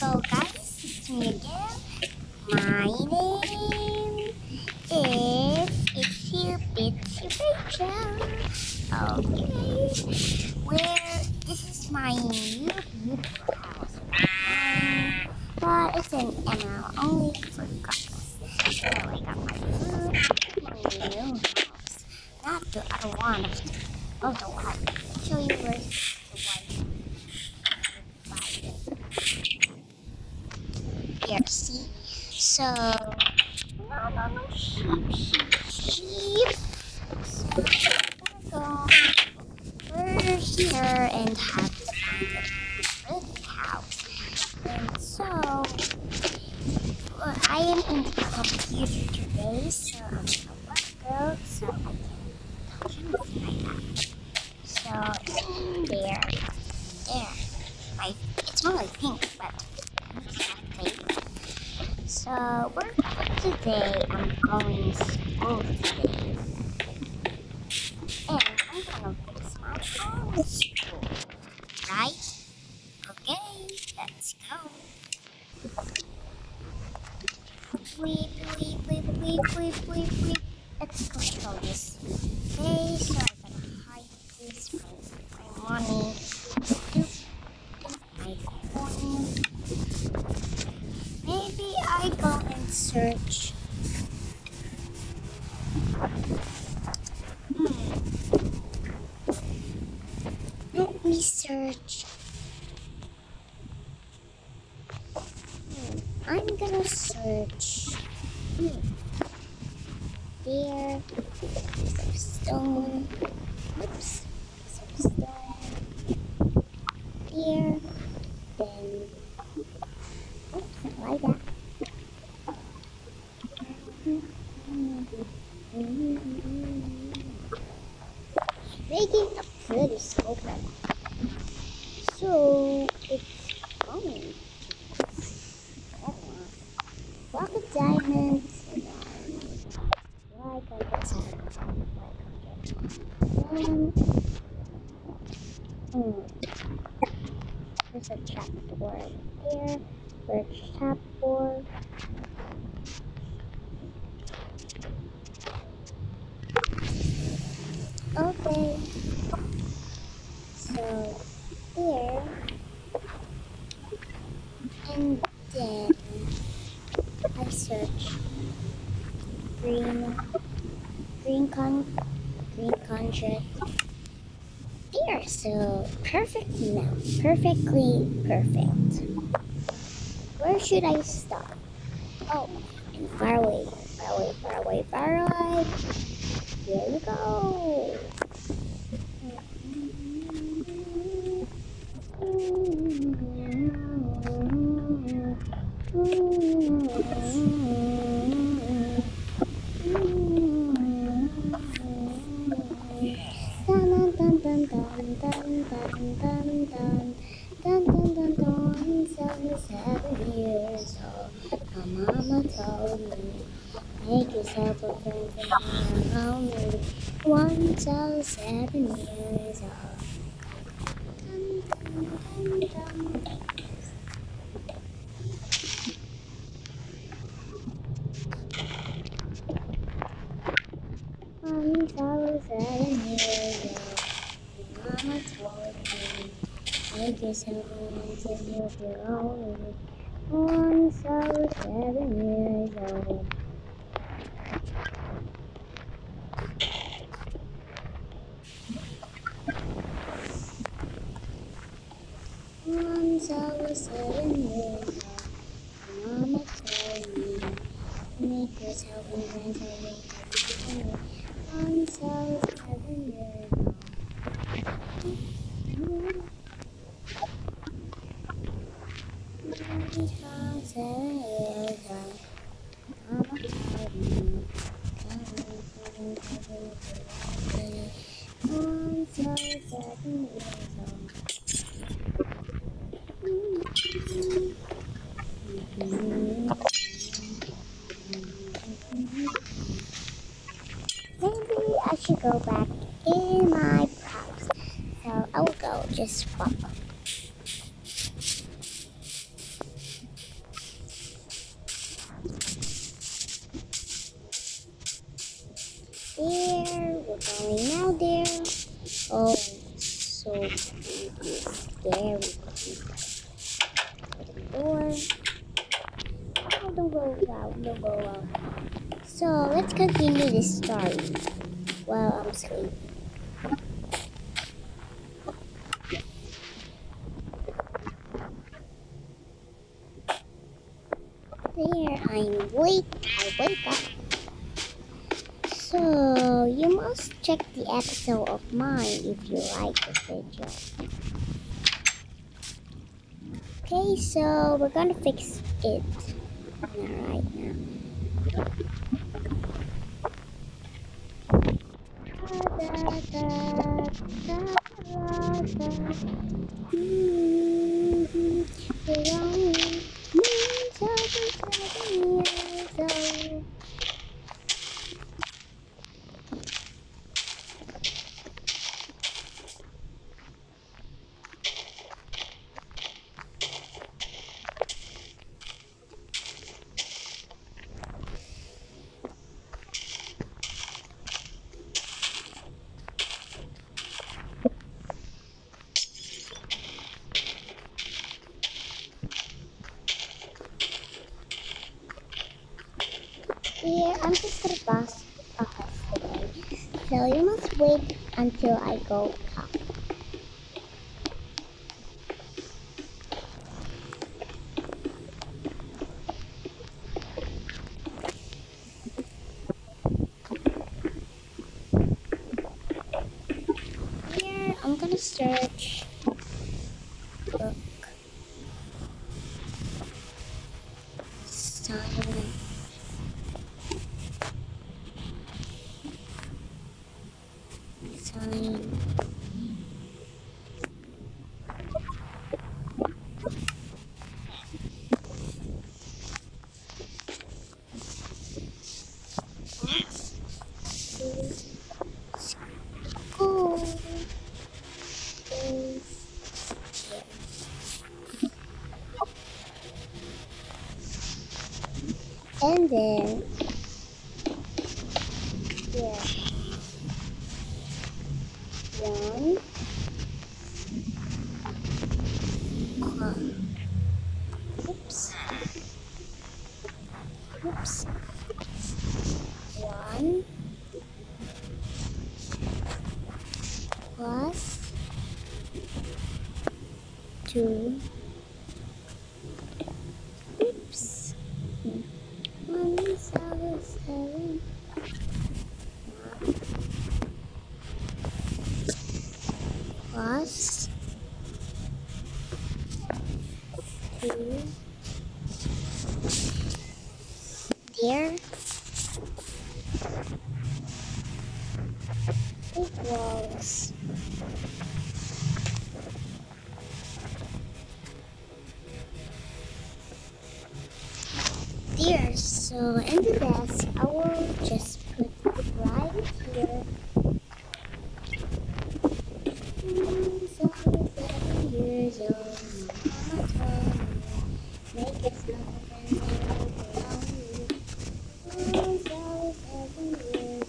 go guys, it's me again. My name is Itsy Bitsy Rachel. Okay, this is my new beautiful house. But it's an ML only for Christmas. So I got my food, my new house. Not the other one of the wife. I'll show you where the wife. Here, see? So, no, sheep. So, I'm gonna go first here and have to find a pretty house. And so, I am in the computer today, so I'm gonna work out so I can touch anything like that. So, in there, it's only pink, but it's not fake. So, today I'm going to school today. And I'm gonna fix my own school. Right? Okay, let's go. Weep. Let's go show this. Okay, so I'm gonna hide this from my money. My phone. Maybe I go and search. Let me search. I'm gonna search. There. Some stone. Oops. Some stone. Here. Then. Oops, like that. Making a pretty sculpture. So it's coming. Block of diamonds and like I get one. There's a trapdoor here. Birch trapdoor. Okay. So here, and then I search green contract. There, so perfect now, perfectly perfect. Where should I start? Oh, and far away. Here we go. Dun. 77 years old. My mama told me, make yourself a friend and only 1,007 years old. Dun. 1,007 years old. Mama told me, make yourself a friend and you're only 1,007 years old. So 7 years old, Mama told me, make yourself a friend and you're only 1,007 years old. Maybe I should go back in my props. So I will go just swap. Hello there. Oh, so creepy, scary. Open the door. Oh, don't go out, don't go out. So let's continue this story while I'm sleeping. There, I wake up. So you must check the episode of mine if you like the video. Okay, so we're gonna fix it right now. Here, I'm just gonna pass today. So you must wait until I go up. Here, I'm gonna search book. Silent. Sign. School. And then, yeah, one, oops, oops, one plus two, oops, 177 plus two, there, equals there. So in the desk, I will just put it right here. 7 years old, Mama told me, make it something around you. 7 years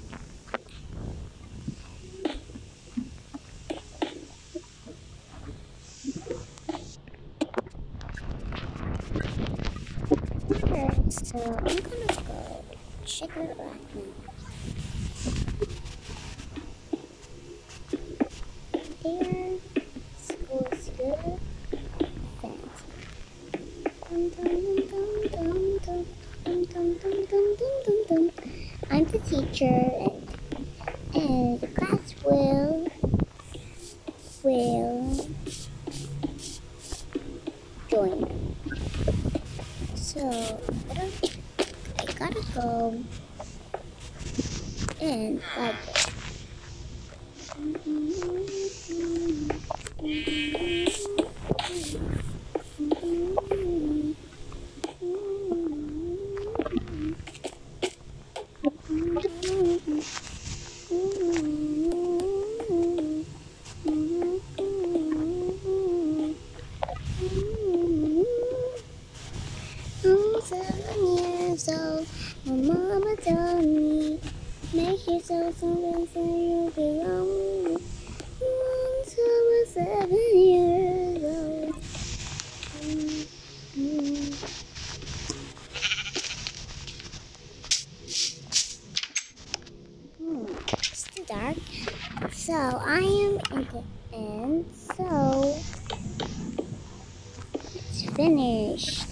old. Alright, so I'm gonna go check it right now. There, school is good. Fancy. Dum, dum, dum, dum, dum, dum, dum, dum, dum, dum, dum, dum. I'm the teacher, and the class will join. So I gotta go and like it. I'm 7 years old. My mama told me Make yourself something so you belong. Once I was 7 years old. It's too dark. So I am in the end. So it's finished.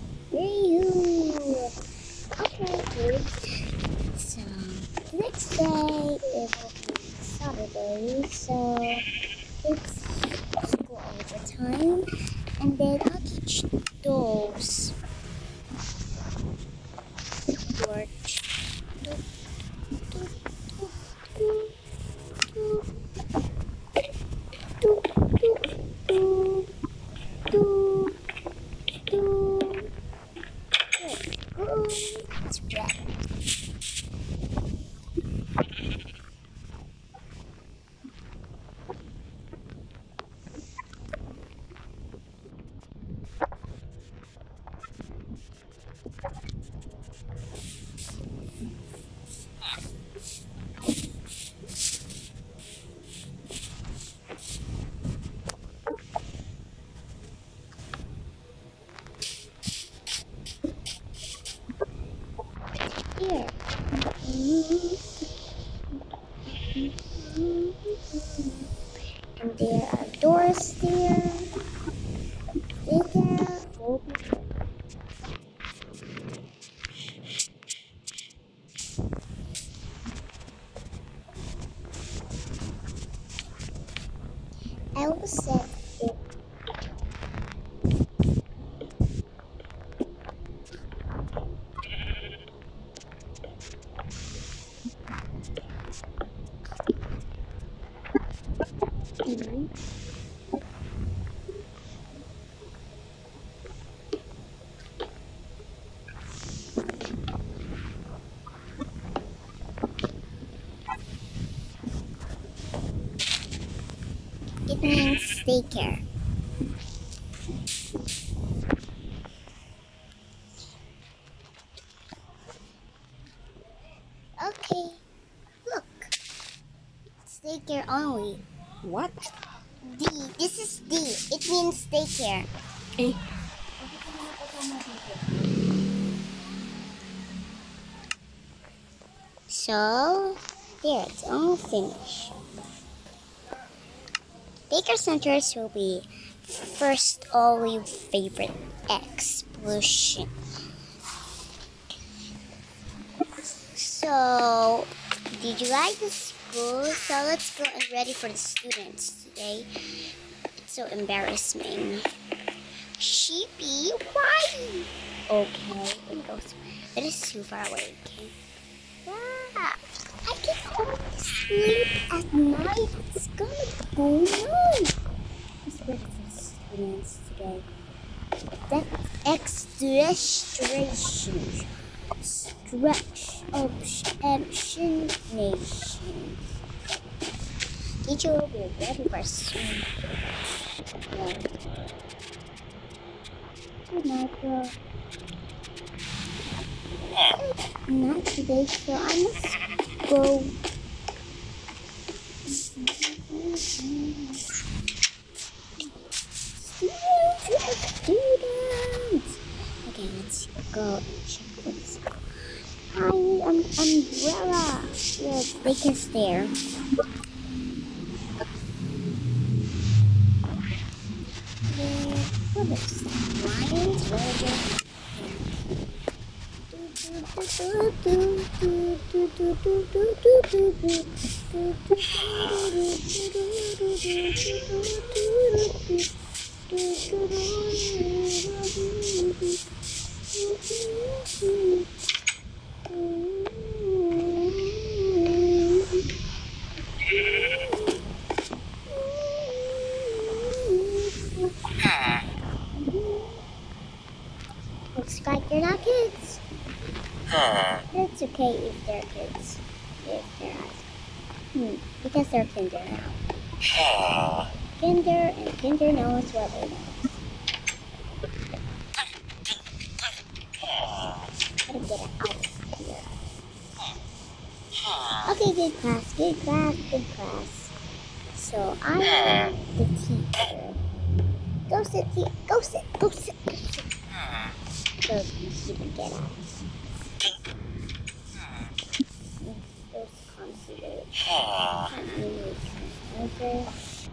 Yay! Okay, good. So the next day it will be Saturday. So it's school overtime, and then I'll teach those work. It's red. Here. And there are doors there. Daycare will be there. I will set it. It means daycare. Okay, look. It's daycare only. What? D. This is D. It means daycare. Eh? So, there, it's all finished. Daycare centers will be first only favorite explosion. So, did you like the school? So let's go and ready for the students today. It's so embarrassing. Sheepy, why? Okay, it goes. It is too far away. Okay. Yeah, I can only sleep at night. What's going on? Let's ready for the students today. That extrastration. Stretch option nation. Teacher will be ready for soon. Yeah. Good night, bro. Not today, so I must go. Students! Okay, let's go and check this. I need an umbrella. Yes, they can stare. What is that? Lions? Religion? Looks like they're not kids. It's okay if they're kids. If they're not. Because they're kinder now. Kinder and kinder knows what they know. Gotta get it out of here. class, good class, good class. So I am the teacher. Go sit, go sit, go sit, go sit. So you can get out. Those considered. Okay.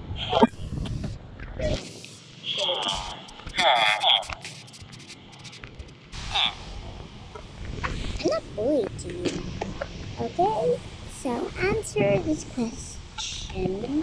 I'm not bullied to you. Okay? So answer this question.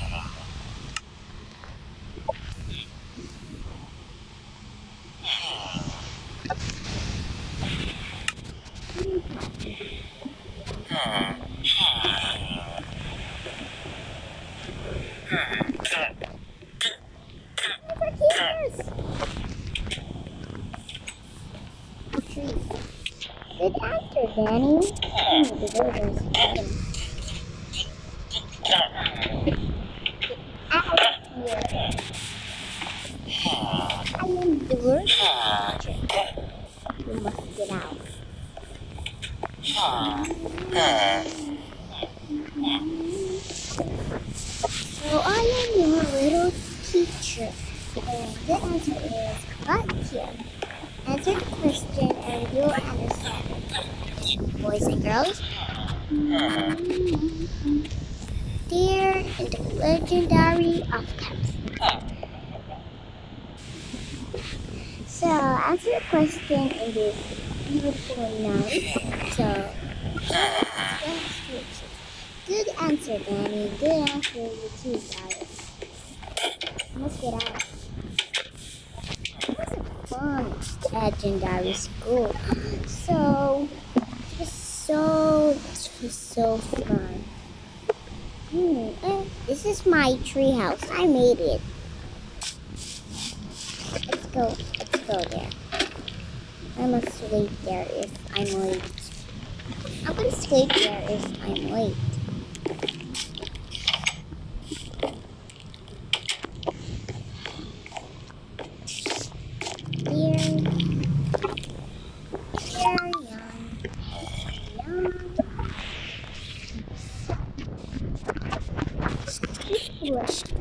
Good answer, Danny. The villagers. Out here. I am the worst teacher. You must get out. So I am your little teacher. And the answer is right here. Answer the question and you'll understand. Boys and girls, they're in the legendary of camps. So answer the question in this beautiful night. So good answer, Danny. Good answer, you too, guys. Let's get out. It was a fun legendary school. So it was so fun. This is my tree house. I made it. Let's go there. I must sleep there if I'm late. I'm gonna sleep there if I'm late.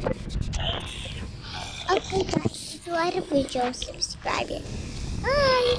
Okay guys, if you like the video, subscribe it. Bye!